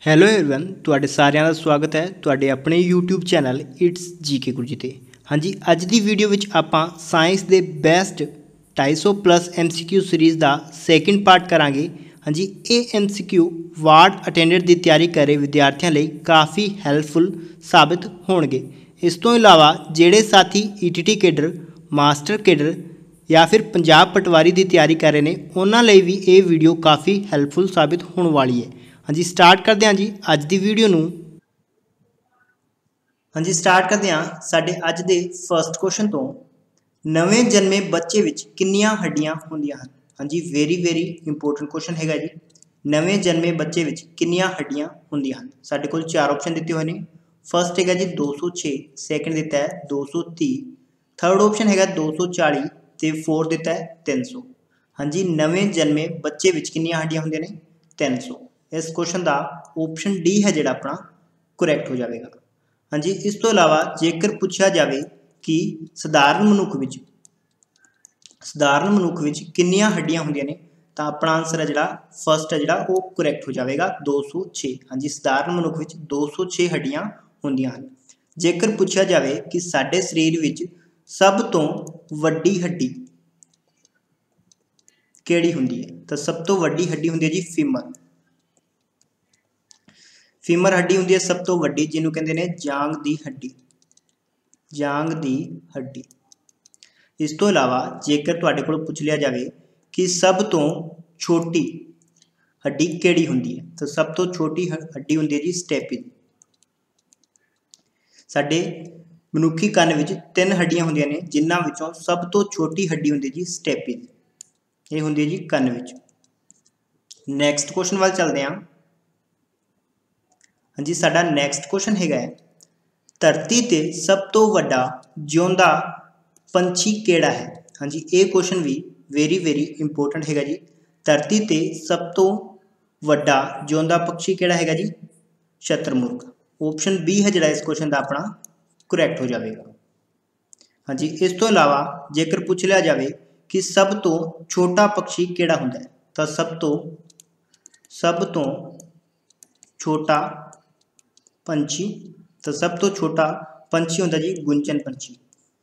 Hello everyone ਤੁਹਾਡੇ ਸਾਰਿਆਂ ਦਾ ਸਵਾਗਤ ਹੈ ਤੁਹਾਡੇ ਆਪਣੇ YouTube channel it's GK Gurji ਤੇ। ਹਾਂਜੀ, ਅੱਜ ਦੀ ਵੀਡੀਓ ਵਿੱਚ ਆਪਾਂ ਸਾਇੰਸ ਦੇ ਬੈਸਟ 250 ਪਲੱਸ MCQ ਸੀਰੀਜ਼ ਦਾ ਸੈਕਿੰਡ ਪਾਰਟ ਕਰਾਂਗੇ। ਹਾਂਜੀ, ਇਹ MCQ ਵਾਰਡ ਅਟੈਂਡੈਂਟ ਦੀ ਤਿਆਰੀ ਕਰ ਰਹੇ ਵਿਦਿਆਰਥੀਆਂ ਲਈ ਕਾफ़ी ਹੈਲਪਫੁਲ ਸਾਬਿਤ ਹੋਣਗੇ। ਇਸ ਤੋਂ ਇਲਾਵਾ ਜਿਹੜੇ ਸਾਥੀ ETT ਕੇਡਰ, ਮਾਸਟਰ ਕੇਡਰ या फिर पंजाब पटवारी की तैयारी कर रहे हैं उन्होंने भी ये वीडियो काफ़ी हैल्पफुल साबित होने वाली है। हाँ जी, स्टार्ट करते हैं जी अज की वीडियो नूं। हाँ जी, स्टार्ट करते हैं साडे अज दे फर्स्ट क्वेश्चन तो, नवे जन्मे बच्चे विच कितनियां हड्डियां होंदियां हन। हाँ जी, वेरी इंपोर्टेंट क्वेश्चन हैगा जी। नवे जन्मे बच्चे विच कितनियां हड्डियां होंदियां हन। साडे कोल चार ऑप्शन दिते हुए हैं। फर्स्ट हैगा जी 206, सैकेंड दिता है 230, थर्ड ऑप्शन हैगा 240 ਤੇ 4 ਦਿੱਤਾ ਹੈ 300। ਹਾਂਜੀ, ਨਵੇਂ ਜਨਮੇ ਬੱਚੇ ਵਿੱਚ ਕਿੰਨੀਆਂ ਹੱਡੀਆਂ ਹੁੰਦੀਆਂ ਨੇ 300। ਇਸ ਕੁਐਸਚਨ ਦਾ ਆਪਸ਼ਨ ਡੀ ਹੈ ਜਿਹੜਾ ਆਪਣਾ ਕਰੈਕਟ ਹੋ ਜਾਵੇਗਾ। ਹਾਂਜੀ, ਇਸ ਤੋਂ ਇਲਾਵਾ ਜੇਕਰ ਪੁੱਛਿਆ ਜਾਵੇ ਕਿ ਸਧਾਰਨ ਮਨੁੱਖ ਵਿੱਚ ਕਿੰਨੀਆਂ ਹੱਡੀਆਂ ਹੁੰਦੀਆਂ ਨੇ ਤਾਂ ਆਪਣਾ ਆਨਸਰ ਹੈ ਜਿਹੜਾ ਫਸਟ ਹੈ ਜਿਹੜਾ ਉਹ ਕਰੈਕਟ ਹੋ ਜਾਵੇਗਾ 206। ਹਾਂਜੀ, ਸਧਾਰਨ ਮਨੁੱਖ ਵਿੱਚ 206 ਹੱਡੀਆਂ ਹੁੰਦੀਆਂ ਹਨ। ਜੇਕਰ ਪੁੱਛਿਆ ਜਾਵੇ ਕਿ ਸਾਡੇ ਸਰੀਰ ਵਿੱਚ सब तो वड्डी हड्डी केड़ी हुंदी है तो सब तो वड्डी हड्डी हुंदी है जी फीमर। फीमर हड्डी हुंदी है सब तो वड्डी, जिन्हों कहते हैं जांग दी हड्डी, जांग दी हड्डी। इस तो इलावा जेकर तुहाडे कोल पुछ लिया जाए कि सब तो छोटी हड्डी केड़ी हुंदी है तो सब तो छोटी हड्डी हुंदी है जी स्टेपिज। साडे मनुखी ਕੰਨ ਵਿੱਚ 3 ਹੱਡੀਆਂ ਹੁੰਦੀਆਂ ਨੇ ਜਿਨ੍ਹਾਂ ਵਿੱਚੋਂ ਸਭ ਤੋਂ ਛੋਟੀ ਹੱਡੀ ਹੁੰਦੀ ਜੀ ਸਟੈਪਿਜ। ਇਹ ਹੁੰਦੀ ਹੈ ਜੀ ਕੰਨ ਵਿੱਚ। ਨੈਕਸਟ ਕੁਐਸਚਨ ਵੱਲ ਚੱਲਦੇ ਹਾਂ। ਹਾਂਜੀ, ਸਾਡਾ ਨੈਕਸਟ ਕੁਐਸਚਨ ਹੈਗਾ ਧਰਤੀ ਤੇ ਸਭ ਤੋਂ ਵੱਡਾ ਜਿਉਂਦਾ ਪੰਛੀ ਕਿਹੜਾ ਹੈ। ਹਾਂਜੀ, ਇਹ ਕੁਐਸਚਨ ਵੀ ਵੈਰੀ ਇੰਪੋਰਟੈਂਟ ਹੈਗਾ ਜੀ। ਧਰਤੀ ਤੇ ਸਭ ਤੋਂ ਵੱਡਾ ਜਿਉਂਦਾ ਪੰਛੀ ਕਿਹੜਾ ਹੈਗਾ ਜੀ ਸ਼ਤਰਮੁਰਗ। ਆਪਸ਼ਨ ਬੀ ਹੈ ਜਿਹੜਾ ਇਸ ਕੁਐਸਚਨ ਦਾ ਆਪਣਾ ਕਰੈਕਟ ਹੋ ਜਾਵੇਗਾ। हाँ जी, इस तो इलावा जेकर पूछ लिया जाए कि सब तो छोटा पक्षी केड़ा हुंदा है तो सब तो छोटा पंछी तो सब तो छोटा पंछी हुंदा जी गुंजन पंछी।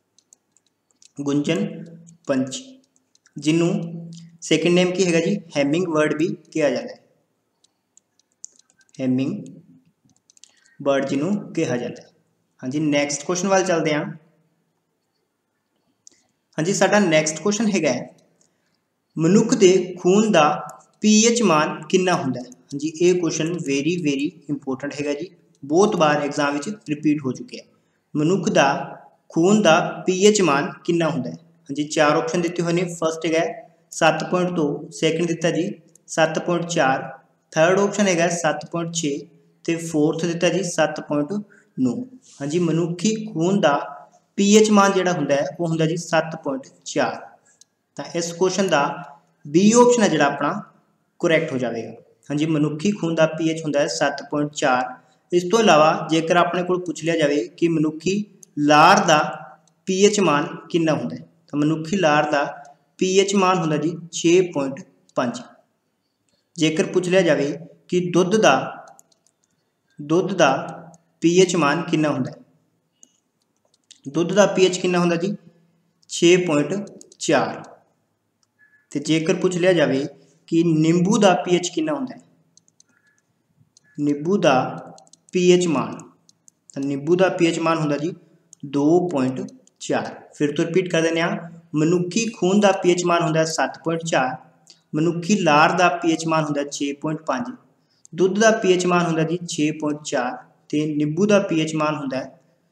गुंजन पंछी जिन्हों सैकेंड नेम की हैगा जी हैमिंग बर्ड भी कहा जाता है। हैमिंग बर्ड जिन्हों कहा जाता है। हाँ जी, नैक्सट क्वेश्चन वाल चलते हैं। हाँ जी, साडा नैक्सट क्वेश्चन हैगा मनुख के खून का pH मान कितना हुंदा है। हाँ जी, ये क्वेश्चन वेरी इंपोर्टेंट हैगा जी, बहुत बार एग्जाम में रिपीट हो चुके हैं। मनुख का खून का pH मान कितना हुंदा है। हाँ जी, चार ऑप्शन दिते हुए हैं। फर्स्ट है 7.2, सैकेंड दिता जी 7.4, थर्ड ऑप्शन है 7.6 तो फोर्थ दिता जी 7.9। हाँ जी, मनुखी खून का pH मान जिहड़ा हुंदा है वो हुंदा जी 7.4। तो इस क्वेश्चन का बी ऑप्शन है जिहड़ा अपना करैक्ट हो जाएगा। हाँ जी, मनुखी खून का pH हुंदा है 7.4। इस तो इलावा जेकर अपने को पूछ लिया जाए कि मनुखी लार का pH मान कितना हुंदा है तो मनुखी लार का pH मान हुंदा जी 6.5। जेकर पूछ लिया जाए कि दुध का pH मान कितना हुंदा है, दुध का pH कितना हुंदा जी 6.4। तो जेकर पूछ लिया जाए कि नींबू का pH कितना हुंदा है, नींबू का pH मान तो नींबू का pH मान हुंदा जी 2.4। फिर तो रिपीट कर देने मनुखी खून का pH मान हुंदा 7.4, मनुखी लार का pH मान हुंदा 6.5, दुध का pH मान हुंदा जी 6.4 तो नींबू का pH मान हुंदा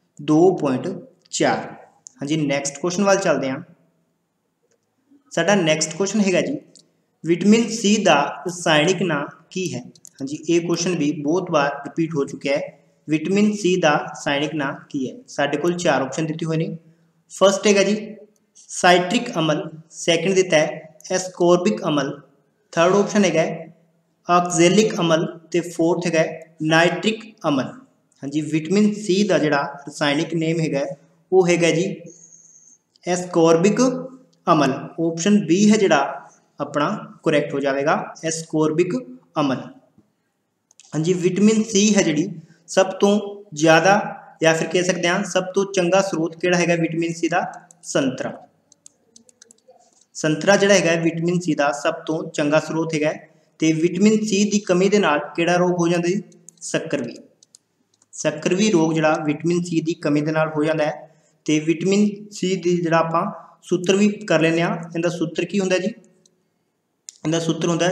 2.4। हाँ जी, नैक्सट क्वेश्चन वाल चलते हैं। साडा नैक्सट क्वेश्चन हैगा जी विटामिन सी का रसायनिक नाम की है। हाँ जी, ये क्वेश्चन भी बहुत बार रिपीट हो चुका है। विटामिन सी का रसायनिक नाम की है। साडे कोल चार ऑप्शन दिते हुए हैं। फर्स्ट हैगा जी साइट्रिक अमल, सैकेंड दिता है एस्कॉर्बिक अमल, थर्ड ऑप्शन है ऑक्जेलिक अमल तो फोर्थ है नाइट्रिक अमल। हाँ जी, विटामिन सी का जिहड़ा रसायनिक नेम है वो है जी एस्कॉर्बिक अमल। ऑप्शन बी है जिहड़ा अपना करैक्ट हो जाएगा एस्कॉर्बिक अमल। हाँ जी विटामिन सी है जी सब तो ज़्यादा या फिर कह सकते हैं सब तो चंगा स्रोत किहड़ा हैगा विटामिन सी का संतरा। संतरा जिहड़ा हैगा विटामिन सी का सब तो चंगा स्रोत हैगा ते विटामिन सी की कमी के नाल किहड़ा रोग हो जाता है सक्करवी। सक्करवी रोग जिहड़ा विटामिन सी की कमी के नाल हो जाता है तो विटामिन सी की जिहड़ा आपां सूत्र भी कर लेने आ इहदा सूत्र की हुंदा जी इहदा सूत्र हुंदा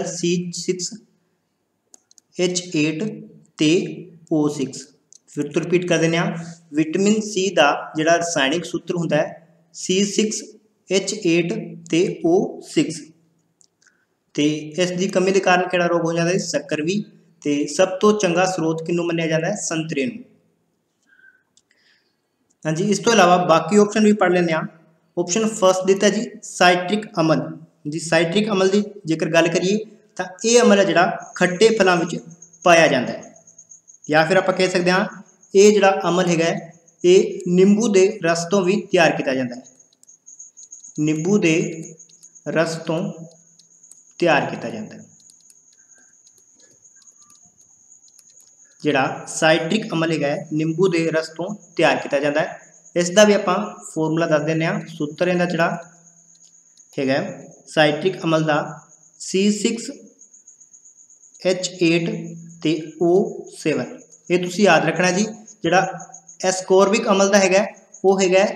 C6H8 ते O6। फिर तो रिपीट कर देने विटामिन सी का जिहड़ा रसायनिक सूत्र हुंदा है C6H8 ते O6 ते इस दी कमी के कारण किहड़ा रोग हो जाता है सक्करवी ते सब तो चंगा स्रोत किनू मन्निया जाता है संतरे नूं। हाँ जी इस तो इलावा बाकी ऑप्शन भी पढ़ लेने ऑप्शन फर्स्ट दिता जी साइट्रिक अमल जी। साइट्रिक अमल की जेकर गल करिए तो यह अमल है जिहड़ा खट्टे फलों में पाया जाता है या फिर आप कह सकते हैं ये जिहड़ा अमल है ये नींबू के रस तो भी तैयार किया जाता है। नींबू के रस तो तैयार किया जाता है जिहड़ा साइट्रिक अमल है नींबू के रस तो तैयार किया जाता है। इसका भी आप फॉर्मूला दस देने सूत्र इहदा जिहड़ा है साइट्रिक अमल का C6H8 ते O7। ये तुसी याद रखना जी जिहड़ा एस्कॉर्बिक अमल का है वो है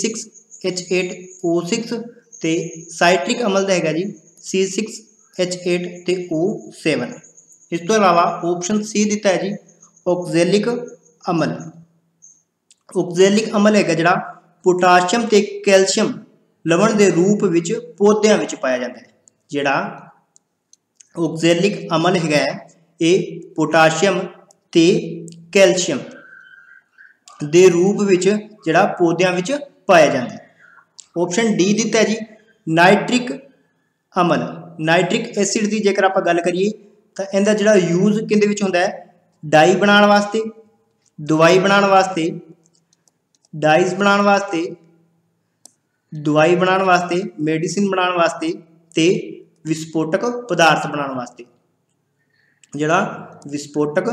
C6H8O6 ते साइट्रिक अमल का है जी C6H8 ते O7। इस तो इलावा ऑप्शन सी दिता है जी ऑक्जेलिक अमल। ऑक्जेलिक अमल है जिहड़ा पोटाशियम ते कैल्शियम लवण के रूप में पौधों में पाया जाता है। जिहड़ा ऑक्जेलिक अमल है ये पोटाशियम ते कैल्शियम के रूप में जिहड़ा पौधों में पाया जाता है। ऑप्शन डी दिता है जी नाइट्रिक अमल। नाइट्रिक एसिड की जेकर आप गल करिए तो इहदा जिहड़ा यूज किहदे विच हुंदा है डाई बनाने वास्ते, दवाई बनाने वास्ते, डाइज बनाने वास्ते, दवाई बनाने वास्ते, मेडिसिन बनाने वास्ते ते विस्फोटक पदार्थ बनाने वास्ते। जिहड़ा विस्फोटक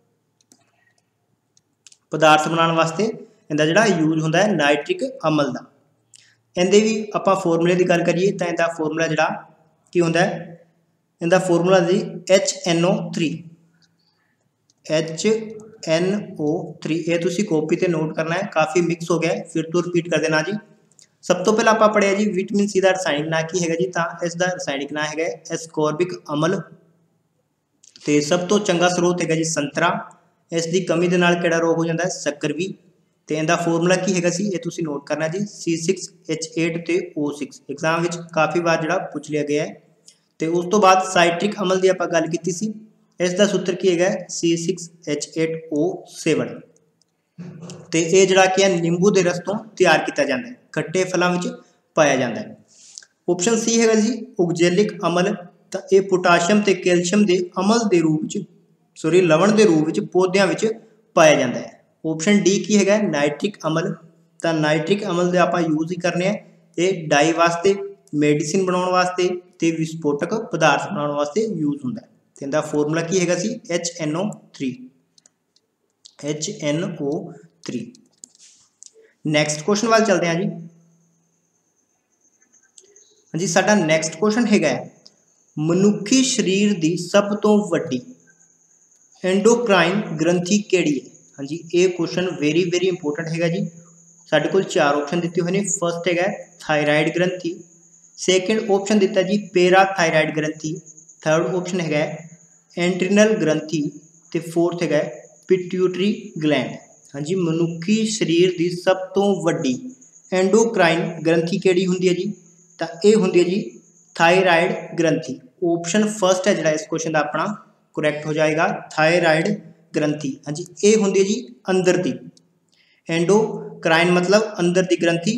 पदार्थ बनाने वास्ते इहदा जिहड़ा यूज हुंदा है नाइट्रिक अमल का। इहदे भी आपां फॉर्मूले की गल करिए तो इहदा फॉर्मूला जिहड़ा की हुंदा है इहदा फॉर्मूला जी HNO3। HNO3 ये तुसी कॉपी ते नोट करना है काफ़ी मिक्स हो गया फिर तो रिपीट कर देना जी। सब तो पहला आप पढ़िया जी विटामिन सी का रसायनिक नाम की है जी तो इसका रसायनिक नाम है एस्कॉर्बिक अमल तो सब तो चंगा स्रोत है जी संतरा। इसकी कमी के नाल किहड़ा रोग हो जाता है सक्करवी तो इहदा फॉर्मूला की है ये तुसी नोट करना जी C6H8 ते O6 एग्जाम में काफ़ी बार जिहड़ा पूछ लिया गया है। तो उस तो बाद साइट्रिक अमल की आप गल की सी इसका सूत्र की है C6H8O7 तो यह जिहड़ा कि है नींबू के रस तो तैयार किया जाता है खट्टे फलों में पाया जाता है। ऑप्शन सी है जी ऑक्जेलिक अमल तो यह पोटाशियम ते कैल्शियम के अमल के रूप सॉरी लवण के रूप में पौधों में पाया जाता है। ऑप्शन डी की है नाइट्रिक अमल तो नाइट्रिक अमल के आप यूज ही करने ये डाई वास्ते, मेडिसिन बनाने वास्ते ते विस्फोटक पदार्थ बनाने वास्ते यूज होंदा है। तो इनका फॉर्मूला की है HNO3। नैक्सट क्वेश्चन वाल चलते हैं जी। हाँ जी साडा नैक्सट क्वेश्चन है मनुखी शरीर की सब तो वड्डी एंडोक्राइन ग्रंथि केड़ी है। हाँ जी ये क्वेश्चन वेरी वेरी इंपोर्टेंट है जी। साढ़े को 4 ऑप्शन दिते हुए हैं। फर्स्ट है थायराइड ग्रंथि, सैकेंड ऑप्शन दिता जी पैराथायराइड ग्रंथि, थर्ड ऑप्शन है एंट्रीनल ग्रंथि ते फोर्थ है पिट्यूटरी ग्लैंड। हाँ जी मनुखी शरीर की सब तो वड्डी एंडोक्राइन ग्रंथि केड़ी हुंदी है जी तो ये हुंदी है जी थायराइड ग्रंथि। ऑप्शन फर्स्ट है जिहड़ा इस क्वेश्चन का अपना करैक्ट हो जाएगा थायराइड ग्रंथि। हाँ जी ये हुंदी है जी अंदर दी एंडोक्राइन मतलब अंदर दी ग्रंथि,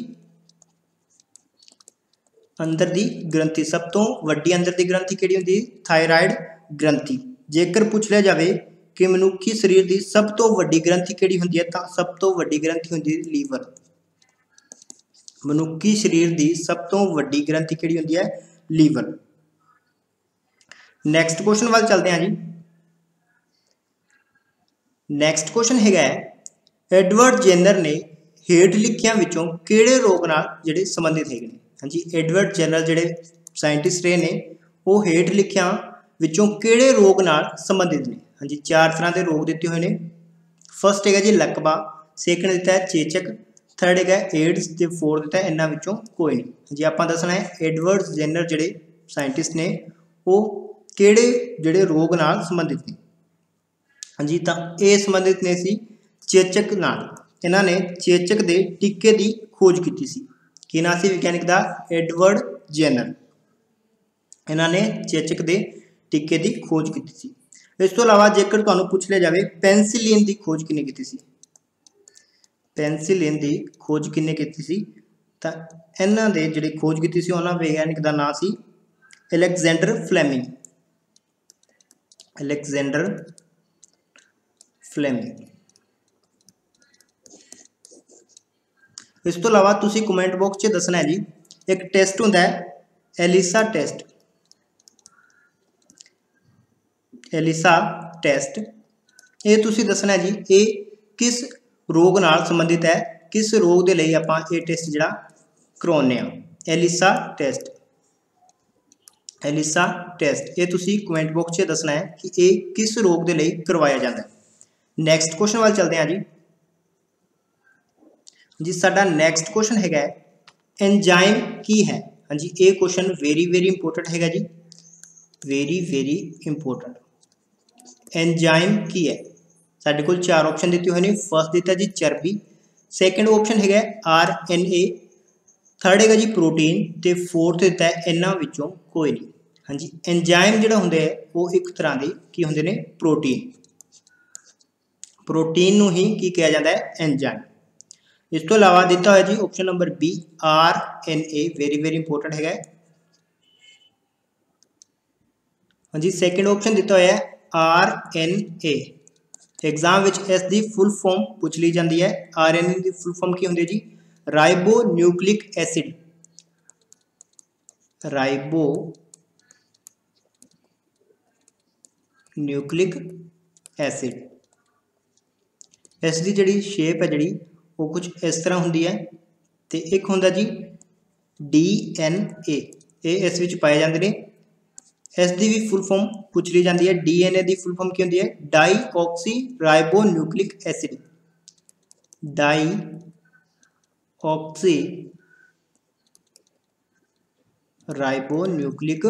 अंदर दी ग्रंथि सब तो वड्डी अंदर दी ग्रंथि केड़ी हुंदी थायराइड ग्रंथि। जेकर पूछ लिया जाए कि मनुखी शरीर की सब तो वड्डी ग्रंथि केड़ी हुंदी है तो सब तो वड्डी ग्रंथि हुंदी लीवर। मनुखी शरीर की सब तो वड्डी ग्रंथि केड़ी हुंदी है लीवर। नैक्सट क्वेश्चन वाल चलते हैं जी। ਨੈਕਸਟ ਕੁਐਸਚਨ ਹੈਗਾ ਐਡਵਰਡ ਜੈਨਰ ਨੇ ਹੇਠ ਲਿਖਿਆਂ ਵਿੱਚੋਂ ਕਿਹੜੇ ਰੋਗ ਨਾਲ ਜਿਹੜੇ ਸੰਬੰਧਿਤ ਹੈਗੇ ਨੇ। ਹਾਂਜੀ, ਐਡਵਰਡ ਜੈਨਰ ਜਿਹੜੇ ਸਾਇੰਟਿਸਟ ਰਹੇ ਨੇ ਉਹ ਹੇਠ ਲਿਖਿਆਂ ਵਿੱਚੋਂ ਕਿਹੜੇ ਰੋਗ ਨਾਲ ਸੰਬੰਧਿਤ ਨੇ। ਹਾਂਜੀ, 4 ਤਰ੍ਹਾਂ ਦੇ ਰੋਗ ਦਿੱਤੇ ਹੋਏ ਨੇ। ਫਸਟ ਹੈਗਾ ਜੀ ਲਕਵਾ, ਸੈਕੰਡ ਦਿੱਤਾ ਹੈ ਚੇਚਕ, थर्ड है एड्स ते फोर्थ दिता है इन्हां विचों कोई नहीं। जी आपां दसना है एडवर्ड जेनर जिहड़े साइंटिस्ट ने वो किहड़े जिहड़े रोग नाल संबंधित ने। हाँ जी, तो ये संबंधित ने सी चेचक नाल। इन्हां ने चेचक दे टीके की खोज की सी। की नाम सी विज्ञानिक दा? Edward Jenner. इन्हां ने चेचक दे टीके की खोज की सी। इस तो इलावा जेकर तुहानूं पुछ लिया जाए पेंसिलिन की खोज किने की सी? पेंसिलिन की खोज किने की सी? तो इन्हां दे जिहड़ी खोज की सी उन्हां वैज्ञानिक दा नाम सी अलेक्जेंडर फ्लेमिंग। Alexander Fleming. इस तो इलावा तुसी कमेंट बॉक्स में दसना है जी एक टेस्ट हुंदा है एलिसा टेस्ट। एलिसा टेस्ट ये तुसी दसना है जी ये किस रोग नाल संबंधित है, किस रोग के लिए आपां ये टेस्ट जिहड़ा करवाउने आ। ELISA test. एलिसा टेस्ट ये तुसी कमेंट बॉक्स में दसना है कि ये किस रोग के लिए करवाया जाता है। नैक्सट क्वेश्चन वाल चलते हैं जी। जी साडा नैक्सट क्वेश्चन हैगा एंजाइम की है। हाँ जी, ये क्वेश्चन वेरी वेरी इंपोर्टेंट हैगा जी, वेरी वेरी इंपोर्टेंट। एंजाइम की है साढ़े को 4 ऑप्शन दिते हुए हैं। फर्स्ट दिता जी चर्बी, सैकेंड ऑप्शन है RNA, थर्ड है जी प्रोटीन, तो फोर्थ दिता है इन्हां विचों कोई नहीं। हाँ जी, एंजाइम जिहड़ा हुंदे वो एक तरह के की हुंदे ने प्रोटीन। प्रोटीन नूं ही की कहा जाता है एंजाइम। इस तो इलावा दिता हुआ जी option number B RNA, very very important है। हाँ जी, सैकेंड ऑप्शन दिता हुआ है RNA। एग्जाम विच इस दी फुल फॉर्म पूछ ली जाती है। RNA की फुल फॉर्म की होंदी है जी? Ribo nucleic acid. Ribo nucleic acid. इस दी जिहड़ी शेप है जिहड़ी वो कुछ इस तरह होंदी है। तो एक होंदा जी DNA, ये इस विच पाए जाते हैं। इस दी भी फुल फॉर्म पूछ ली जाती है। DNA की फुल फॉर्म की होंदी है? Die oxy ribo nucleic acid. Die oxy ribo nucleic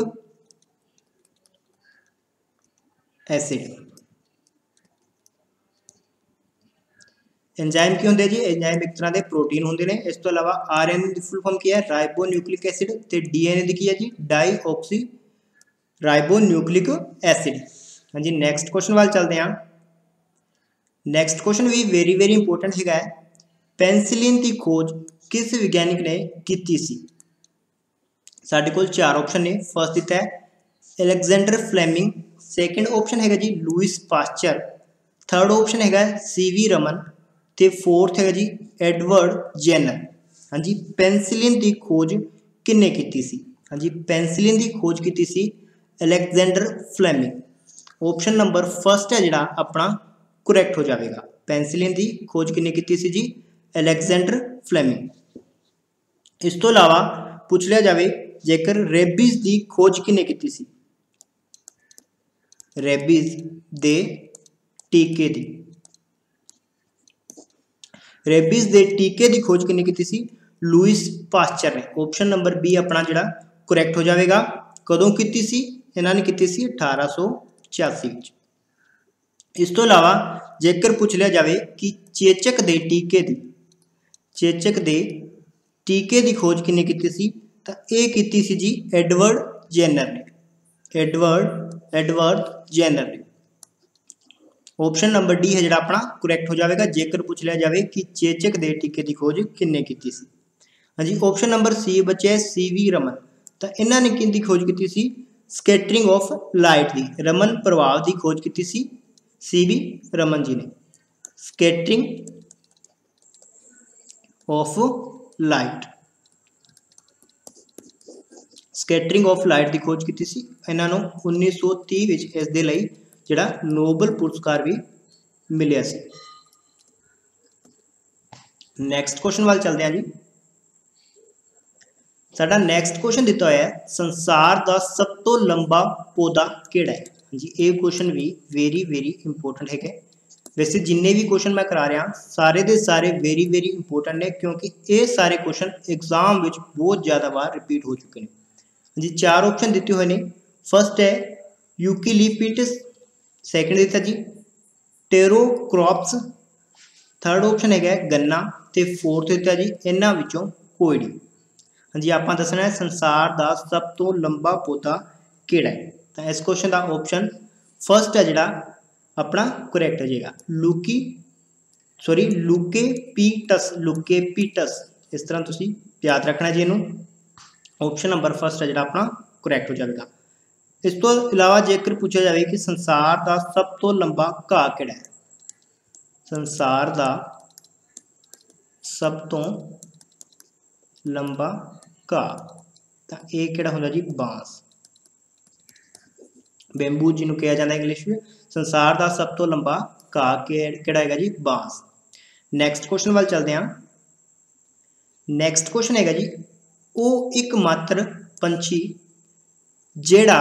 acid. Enzyme की होंदे जी? एंजाइम एक तरह के प्रोटीन होंदे ने। इस तो इलावा RNA की फुल फॉर्म की है? Ribo nucleic acid. तो DNA की है जी? Die oxy ribo nucleic acid. हाँ जी, नैक्सट क्वेश्चन वाल चलते हैं। नैक्सट क्वेश्चन भी वेरी वेरी इंपोर्टेंट है। पेंसिलिन की खोज किस वैज्ञानिक ने की सी? साढ़े को 4 ऑप्शन ने। फर्स्ट दिता है अलेक्जेंडर फ्लेमिंग, सैकेंड ऑप्शन है जी लुइस पास्चर, थर्ड ऑप्शन है CV रमन, तो फोर्थ है जी एडवर्ड जेनर। हाँ जी, पेंसिलिन की खोज किन्ने की सी? हाँ जी, पेंसिलिन की खोज की सी Alexander Fleming. Option number first है जिहड़ा अपना करैक्ट हो जाएगा। पेंसिलिन की खोज किन्ने की सी जी? Alexander Fleming. इस तो इलावा पूछ लिया जाए जेकर रेबीज की खोज किन्ने की सी? रेबीज दे टीके की। रेबीज के टीके की खोज किन्ने की सी? लुइस पास्चर ने। ऑप्शन नंबर बी अपना जिहड़ा करैक्ट हो जाएगा। कदों की सी? इन्होंने की सी 1886। इस तो इलावा जेकर पूछ लिया जाए कि चेचक के टीके की, चेचक के टीके की खोज किन्ने की सी? तो ये की सी जी एडवर्ड जेनर ने। एडवर्ड जेनर ने। ऑप्शन नंबर डी है जिहड़ा अपना करैक्ट हो जाएगा जेकर पूछ लिया जाए कि चेचक के टीके की खोज किन्ने की सी। हाँ जी, ऑप्शन नंबर सी बचे CV रमन। तो इन्होंने किन खोज की सी? स्कैटरिंग ऑफ लाइट की, रमन प्रभाव की खोज की सी CV रमन जी ने। Scattering of light, scattering of light की खोज की सी। इन्होंने 1930 इस दे लई जिहड़ा नोबल पुरस्कार भी मिलिया सी। नैक्सट क्वेश्चन वाल चलते हैं जी। साडा नैक्सट क्वेश्चन दिता होया है संसार का सब तो लंबा पौधा किहड़ा है जी। ये क्वेश्चन भी वेरी वेरी इंपोर्टेंट है। वैसे जिन्ने भी क्वेश्चन मैं करा रहा सारे दे सारे वेरी वेरी इंपोर्टेंट ने, क्योंकि ये सारे क्वेश्चन एग्जाम में बहुत ज़्यादा बार रिपीट हो चुके हैं जी। 4 ऑप्शन दिते हुए ने। फर्स्ट है यूकेलिप्टस, सैकेंड दिता जी टेरोक्रॉप्स, थर्ड ऑप्शन है गन्ना, तो फोर्थ दिता जी इन्हां विचों कोई नहीं। हाँ जी, आप दसना है संसार का सब तो लंबा पौधा किहड़ा है। तो इस क्वेश्चन का ऑप्शन फर्स्ट है जिहड़ा अपना करैक्ट हो जाएगा लुकेपीटस। इस तरह तुसी याद रखना जी इनू। ऑप्शन नंबर फर्स्ट है जिहड़ा अपना करैक्ट हो जाएगा। इस तो इलावा जेकर पूछा जाए कि संसार का सब तो लंबा घाह किहड़ा है, संसार का सब तो लंबा घाह, तो ये किहड़ा होंदा जी बांस, बेंबू जिन्होंने कहा जाता है इंग्लिश में। संसार का सब तो लंबा घाह किहड़ा है जी बांस। नैक्सट क्वेश्चन वाल चलते हैं। नैक्सट क्वेश्चन है जी वो एकमात्र पंछी जेड़ा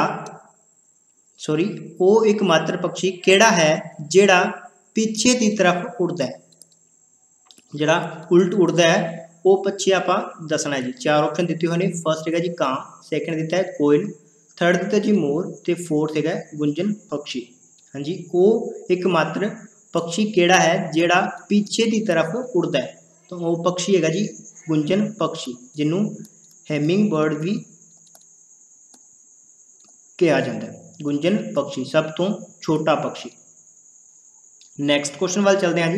वो एकमात्र पक्षी केड़ा है जेड़ा पीछे की तरफ उड़ता है, जड़ा उल्ट उड़ता है वो पक्षी आप दसना है जी। 4 ऑप्शन दिते हुए ने। फर्स्ट है जी कां, सैकेंड दिता है कोयल, थर्ड दिता जी मोर, तो फोर्थ है गुंजन पक्षी। हाँ जी, वो एकमात्र पक्षी केड़ा है जेड़ा पीछे की तरफ उड़ता है, तो वो पक्षी है जी गुंजन पक्षी, जिन्हों हैमिंग बर्ड भी कहा जाता है। गुंजन पक्षी सब तो छोटा पक्षी। नैक्सट क्वेश्चन वाल चलते हैं जी।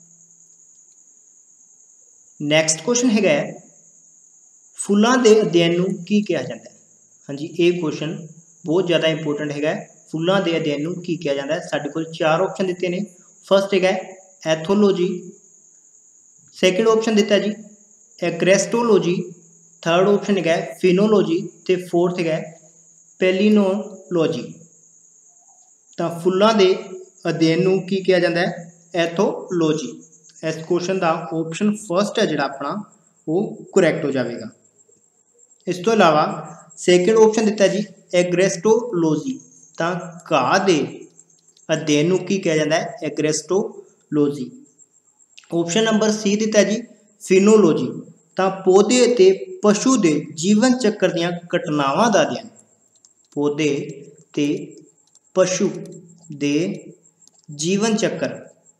नैक्सट क्वेश्चन है फुलों के अध्ययन नूं की कहा जाता है। हाँ जी, ये क्वेश्चन बहुत ज़्यादा इंपोर्टेंट है। फुलों के अध्ययन नूं की कहा जाता है। साडे कोल 4 ऑप्शन दिते हैं। फर्स्ट है एथोलॉजी, सैकेंड ऑप्शन दिता जी एग्रेस्टोलॉजी, थर्ड ऑप्शन है फिनोलॉजी, तो फोर्थ है पेलिनोलॉजी। तो फुलों के अध्ययन नूं की कहा जाता है एथोलॉजी। इस क्वेश्चन का ऑप्शन फर्स्ट है जिहड़ा अपना वो करैक्ट हो जाएगा। इस तो इलावा सैकेंड ऑप्शन दिता जी एग्रेस्टोलॉजी, तो घाह के अध्ययन नूं की कहा जाता है एग्रेस्टोलॉजी। ऑप्शन नंबर सी दिता जी फिनोलॉजी, तो पौधे ते पशु के जीवन चक्र दीयां घटनावां दा अध्ययन, पौधे ते पशु के जीवन चक्र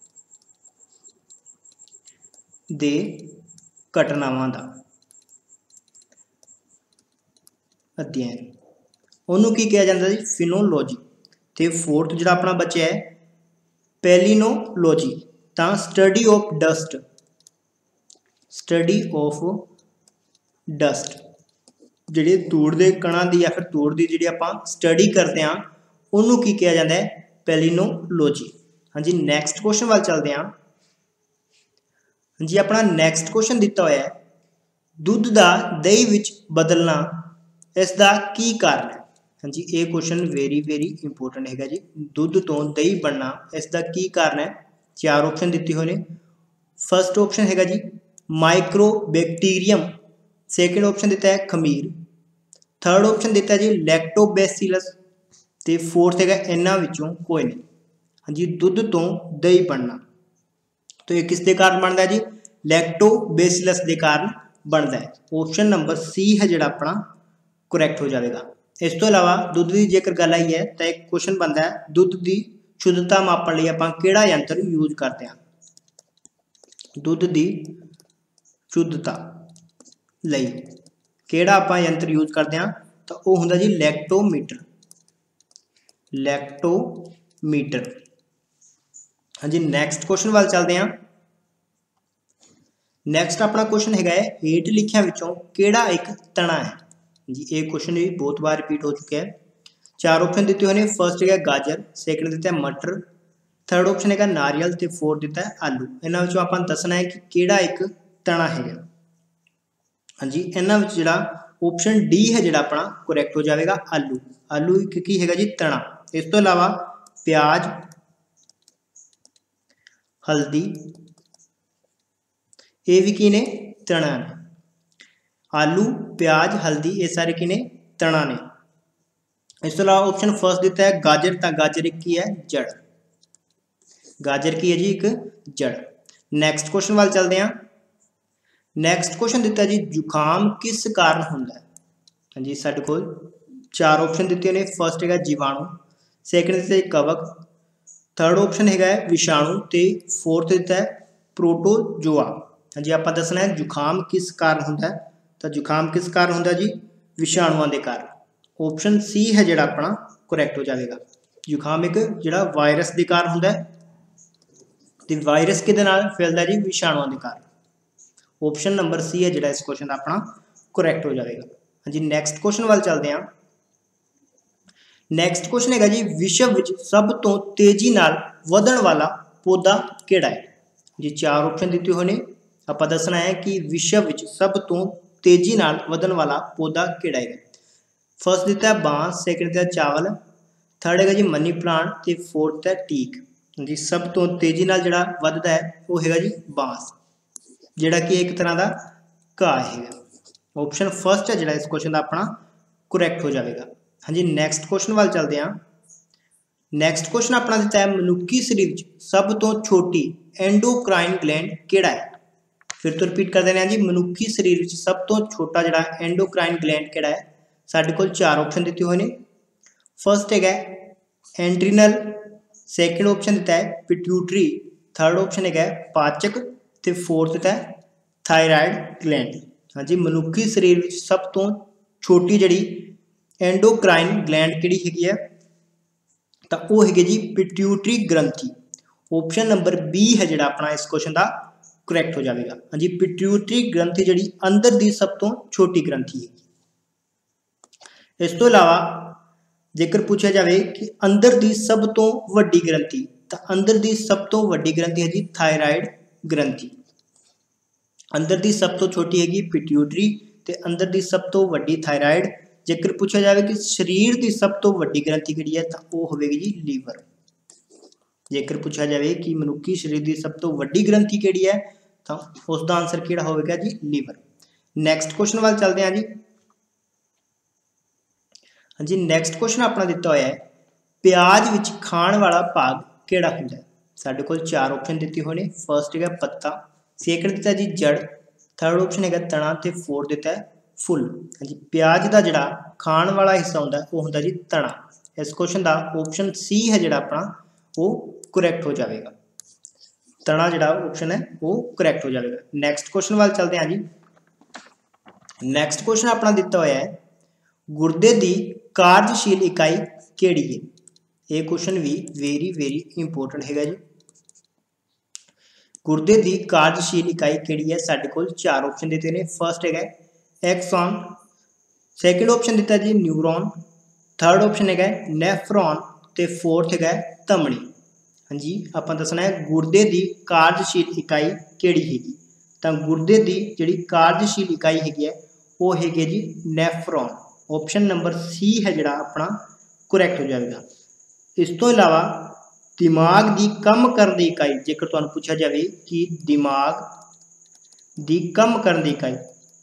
दे घटनावां दा अध्ययन, उन्होंने की कहा जाता है जी फिनोलॉजी। तो फोर्थ जो अपना बच्चा है पेलिनोलॉजी, तो study of dust, study of dust जी धूड़ के कणा की या फिर धूड़ की जी आप स्टडी करते हैं उन्होंने की कहा जाता है पेलिनोलॉजी। हाँ जी, नैक्सट क्वेश्चन वाल चलते हैं। जी, अपना नैक्सट क्वेश्चन दिता हुआ है दुध का दही विच बदलना इसका की कारण है। हाँ जी, ये क्वेश्चन वेरी वेरी इंपोर्टेंट है जी। दुध तो दही बनना इसका की कारण है। 4 ऑप्शन दिते हुए ने। फर्स्ट ऑप्शन है जी माइक्रोबैक्टीरियम, सैकेंड ऑप्शन दिता है खमीर, थर्ड ऑप्शन दिता है जी लैक्टोबैसिलस, तो फोर्थ है इन्हां विचों कोई नहीं। हाँ जी, दुध तो दही बनना, तो ये किसके कारण बनता है जी लैक्टोबैसिलस के कारण बनता है। ऑप्शन नंबर सी है जिहड़ा अपना करैक्ट हो जाएगा। इस तो इलावा दुध की जेकर गल आई है तो एक क्वेश्चन बनता है दुध की शुद्धता मापन लिए आप किहड़ा यंत्र यूज करते हैं। दुध की शुद्धता लई किहड़ा आप यंत्र यूज करते हैं, तो वह हुंदा जी लैक्टोमीटर, लैक्टोमीटर। हाँ जी, नैक्सट क्वेश्चन वाल चलते हैं। नैक्सट अपना क्वेश्चन है हेठ लिखिया विचों किहड़ा एक तना है जी। एक क्वेश्चन भी बहुत बार रिपीट हो चुका है। 4 ऑप्शन दिते हुए ने। फर्स्ट है गाजर, सैकेंड दिता है मटर, थर्ड ऑप्शन है नारियल, तो फोर्थ दिता है आलू। इन्हां विचों आपां दसना है कि किहड़ा एक तना है। हाँ जी, इन्हां विच जिहड़ा ऑप्शन डी है जिहड़ा अपना करैक्ट हो जाएगा आलू। आलू की है जी तना। इस तो इलावा प्याज, हल्दी, ये भी की ने तणा ने। आलू, प्याज, हल्दी ये सारे की ने तणा ने। इस तो अलावा ऑप्शन फर्स्ट दिता है गाजर, तो गाजर एक की है जड़, गाजर की है जी एक जड़। नैक्सट क्वेश्चन वाल चलते हैं। नैक्सट क्वेश्चन दिता है जी जुकाम किस कारण होंदा है। हाँ जी साडे कोल 4 ऑप्शन दिते ने। फर्स्ट है जीवाणु, सैकेंड दिता है कवक, थर्ड ऑप्शन है विषाणु, तो फोर्थ दिता है प्रोटोजोआ। हाँ जी आप दसना है जुकाम किस कारण होंदा है, तो जुकाम किस कारण होंदा जी विषाणुओं के कारण। ऑप्शन सी है जिहड़ा अपना करैक्ट हो जाएगा। जुकाम एक जिहड़ा वायरस के कारण होंदा है, तो वायरस किहदे नाल फैलदा जी विषाणुओं के कारण। ऑप्शन नंबर सी है जिहड़ा इस क्वेश्चन का अपना करैक्ट हो जाएगा। हाँ जी नैक्सट क्वेश्चन वाल चलते हैं। नैक्सट क्वेश्चन है जी विश्व विच सब तो तेजी नाल वधण वाला पौधा किहड़ा है। जी 4 ऑप्शन दिते हुए ने, आप दसना है कि विश्व विच सब तो तेजी नाल वधण वाला पौधा किहड़ा है। फर्स्ट दिता है बांस, सैकेंड दिता है चावल, थर्ड है जी मनी प्लांट, तो फोर्थ है टीक। जी सब तो तेजी नाल जिहड़ा वधदा है वो है जी बांस, जिहड़ा कि एक तरह का घाह है। ऑप्शन फर्स्ट है जिहड़ा इस क्वेश्चन का अपना करैक्ट हो जाएगा। हाँ जी नैक्सट क्वेश्चन वाल चलते हैं। नैक्सट क्वेश्चन अपना दिता है मनुक्खी शरीर सब तो छोटी एंडोक्राइन ग्लैंड किहड़ा है। फिर तो रिपीट कर देना जी मनुक्खी शरीर सब तो छोटा जिहड़ा एंडोक्राइन ग्लैंड किहड़ा है। साडे कोल 4 ऑप्शन दिते हुए ने। फर्स्ट है एंड्रीनल, सैकेंड ऑप्शन दिता है पिट्यूटरी, थर्ड ऑप्शन है पाचक, तो फोर्थ दिता है थायराइड ग्लैंड। हाँ जी मनुक्खी शरीर में सब तो छोटी जिहड़ी एंडोक्राइन ग्लैंड किहड़ी हैगी है, तो वो है जी पिट्यूटरी ग्रंथि। ऑप्शन नंबर बी है जिहड़ा अपना इस क्वेश्चन का करैक्ट हो जाएगा। हाँ जी पिट्यूटरी ग्रंथि जिहड़ी अंदर दी सब तो छोटी ग्रंथि है। इस तो इलावा जेकर पूछा जाए कि अंदर दी सब तो वड्डी ग्रंथि, तो अंदर दी सब तो वड्डी ग्रंथि है जी थायराइड ग्रंथि। अंदर दी सब तो छोटी हैगी पिट्यूटरी, ते अंदर दी सब तो वड्डी थायराइड। जेकर पूछा जाए कि शरीर की सब तो वड्डी ग्रंथि किहड़ी है, तो वो होगी जी लीवर। जेकर पूछा जाए कि मनुक्खी शरीर की सब तो वड्डी ग्रंथि किहड़ी है, तो उसका आंसर किहड़ा होगा जी लीवर। नैक्सट क्वेश्चन वाल चलते हैं जी। हाँ जी नैक्सट क्वेश्चन अपना दिता हुआ है प्याज विच खाण वाला भाग किहड़ा हुंदा है। साडे कोल 4 ऑप्शन दिते हुए ने। फर्स्ट है पत्ता, सैकेंड दिता जी जड़, थर्ड ऑप्शन है तना, तो फोर्थ दिता है फुल। हाँ जी प्याज का जिहड़ा खाण वाला हिस्सा हुंदा वो हुंदा जी तना। इस क्वेश्चन का ऑप्शन सी है जिहड़ा अपना वो करैक्ट हो जाएगा। तना जिहड़ा ऑप्शन है वो करैक्ट हो जाएगा। नैक्सट क्वेश्चन वाल चलते हैं जी। नैक्सट क्वेश्चन अपना दिता हुआ है गुर्दे की कार्यशील इकाई किहड़ी है। ये क्वेश्चन भी वेरी इंपोर्टेंट है जी। गुर्दे की कार्यशील इकाई किहड़ी है। साडे कोल 4 ऑप्शन दिते ने। फर्स्ट है एक्सॉन, सैकेंड ऑप्शन दिता जी न्यूरॉन, थर्ड ऑप्शन है नेफ्रॉन, तो फोर्थ है धमनी। हाँ जी आप दसना है गुर्दे की कार्यशील इकाई किहड़ी हैगी, तो गुर्दे की जिहड़ी कार्यशील इकाई हैगी है वो हैगी जी नेफ्रॉन। ऑप्शन नंबर सी है जिहड़ा अपना करैक्ट हो जाएगा। इस तो इलावा दिमाग की कम करने की इकाई, जेकर तुहानूं पूछा जाए कि दिमाग की कम करने की इकाई,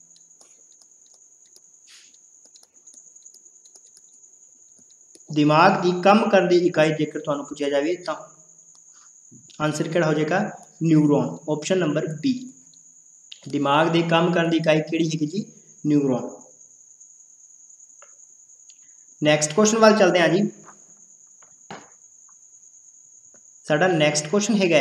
दिमाग की कम करने की इकाई जेकर तुहानूं पूछा जाए तो आंसर किहड़ा हो जाएगा न्यूरॉन। ऑप्शन नंबर बी, दिमाग की कम करने की इकाई किहड़ी हैगी जी न्यूरॉन। नैक्सट क्वेश्चन वाल चलते हैं जी। साडा नैक्सट क्वेश्चन है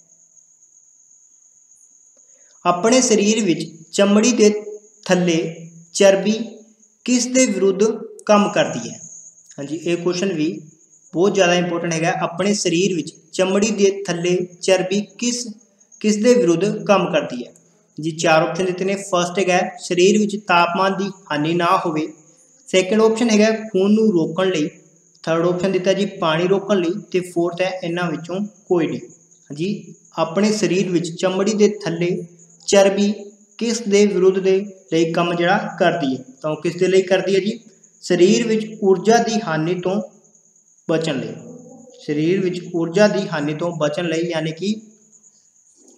अपने शरीर विच चमड़ी के थल्ले चर्बी किस दे विरुद्ध काम करती है। हाँ जी ये क्वेश्चन भी बहुत ज़्यादा इंपोर्टेंट है। अपने शरीर विच चमड़ी के थल्ले चर्बी किस दे विरुद्ध काम करती है जी। 4 ऑप्शन दिते ने। फर्स्ट है शरीर विच तापमान की हानि ना होवे, सैकेंड ऑप्शन है खून नूं रोकण लई, थर्ड ऑप्शन दिता जी पानी रोकण लई, ते फोर्थ है इन्हां विचों कोई नहीं। जी अपने शरीर विच चमड़ी के थल्ले चर्बी किस दे विरुद्ध दे लई काम जिहड़ा करदी है, तो किस दे लई करदी है जी शरीर विच ऊर्जा की हानि तो बचण लई। शरीर विच ऊर्जा की हानि तो बचण लई यानी कि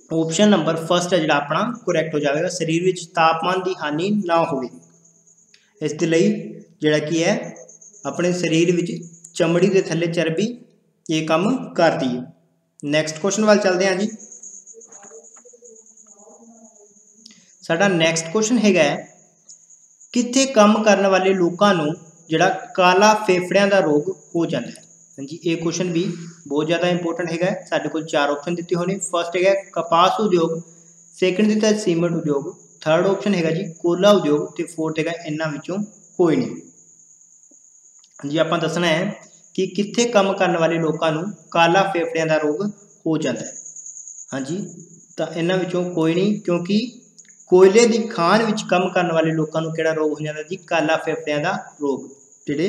ऑप्शन नंबर फर्स्ट है जिहड़ा अपना करैक्ट हो जाएगा, शरीर विच तापमान की हानि ना होवे। इस दे लई जिहड़ा की है अपने शरीर विच चमड़ी के थल्ले चर्बी ये काम करती है। नैक्सट क्वेश्चन वाल चलते हैं जी। साडा नैक्सट क्वेश्चन हैगा कित्थे काम करने वाले लोगों को जिहड़ा काला फेफड़ियां का रोग हो जाता है। हाँ जी, ये क्वेश्चन भी बहुत ज़्यादा इंपोर्टेंट है। साढ़े को 4 ऑप्शन दिते होने। फर्स्ट है कपास उद्योग, सैकेंड दिता है सीमेंट उद्योग, थर्ड ऑप्शन है जी कोला उद्योग, तो फोर्थ है इन्हां विचों कोई नहीं। हाँ जी, आप दसना है कि कित्थे काम करने वाले लोगों को काला फेफड़ियां का रोग हो जाता है। हाँ जी, तो इन्हां विचों कोई नहीं, क्योंकि कोयले की खान विच काम करने वाले लोगों को किहड़ा रोग हो जाता जी, काला फेफड़ियां का रोग। जिहड़े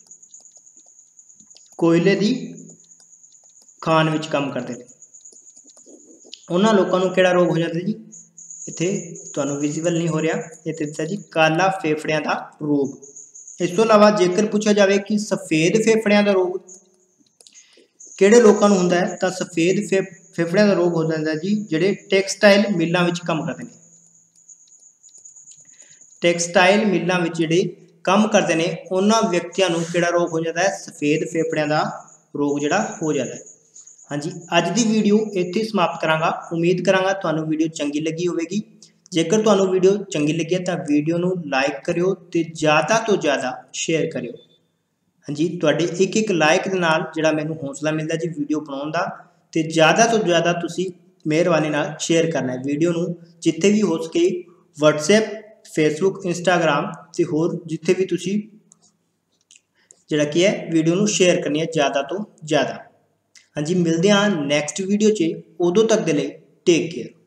कोयले की खान विच काम करते हैं उन्होंने लोगों को किहड़ा रोग हो जाता जी, इत्थे तुहानूं विजिबल नहीं हो रहा, इत्थे दिता जी काला फेफड़ियां का रोग। इस तो इलावा जेकर पूछा जाए कि सफेद फेफड़ियां का रोग किहड़े लोगों को हुंदा है, तो सफेद फेफड़ियां का रोग हो जाता जी जिहड़े टैक्सटाइल मिलों विच काम करते हैं। टैक्सटाइल मिलों विच जिहड़े काम करते हैं उन्होंने व्यक्तियों को किहड़ा रोग हो जाता है, सफेद फेफड़ियां का रोग जिहड़ा हो जाता है। हाँ जी, अज की वीडियो इत्थे समाप्त करांगा। उम्मीद करांगा तुहानूं वीडियो चंगी लगी होवेगी। जेकर तुहानूं वीडियो चंगी लगी है तो वीडियो नूं लाइक करियो ते ज़्यादा तो ज़्यादा शेयर करियो। हाँ जी, तुहाडे एक एक लाइक दे नाल जिहड़ा मैनूं हौसला मिलदा जी वीडियो बनाउण दा, ते ज़्यादा तो ज़्यादा तुसीं मेहरबानी नाल शेयर करना है वीडियो नूं जिथे भी हो सके, WhatsApp, फेसबुक, इंस्टाग्राम ते होर जिथे भी तुसीं जिहड़ा की है वीडियो नूं शेयर करनी है ज़्यादा तो ज़्यादा। हाँ जी, मिलते हैं नैक्सट वीडियो च, उदों तक दे लई टेक केयर।